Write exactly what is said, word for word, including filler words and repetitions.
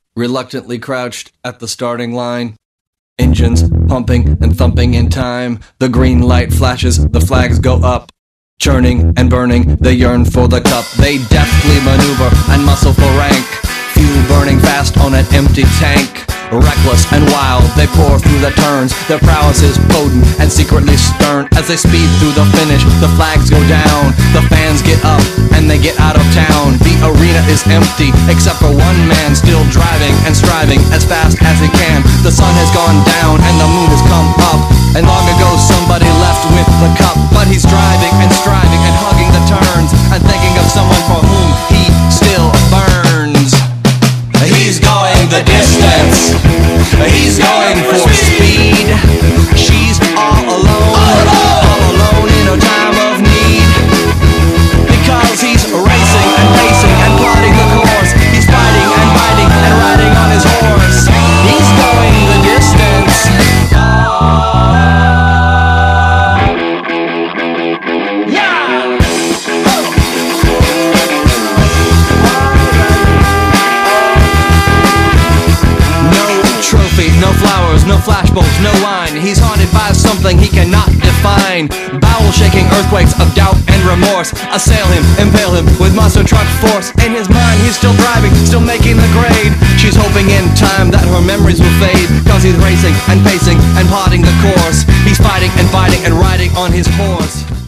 reluctantly crouched at the starting line. Engines pumping and thumping in time. The green light flashes, the flags go up. Churning and burning, they yearn for the cup. They deftly maneuver and muscle for rank. Fuel burning fast on an empty tank. Reckless and wild, they pour through the turns. Their prowess is potent and secretly stern. As they speed through the finish, the flags go down. The fans get up and they get out of town. The arena is empty, except for one man still driving and striving as fast as he can. The sun has gone down and the moon has come up. And long ago somebody left with the cup. But he's driving and striving and hugging the turns and thinking of someone for whom he still burns. He's going the distance. He's going for speed. She's all alone, all alone in her time of need. Because he's racing and racing and plotting the course. He's fighting and fighting and riding on his horse. He's going the distance. Yeah! No flowers, no flashbulbs, no wine. He's haunted by something he cannot define. Bowel-shaking earthquakes of doubt and remorse assail him, impale him with monster truck force. In his mind he's still driving, still making the grade. She's hoping in time that her memories will fade. Cause he's racing and pacing and plotting the course. He's fighting and fighting and riding on his horse.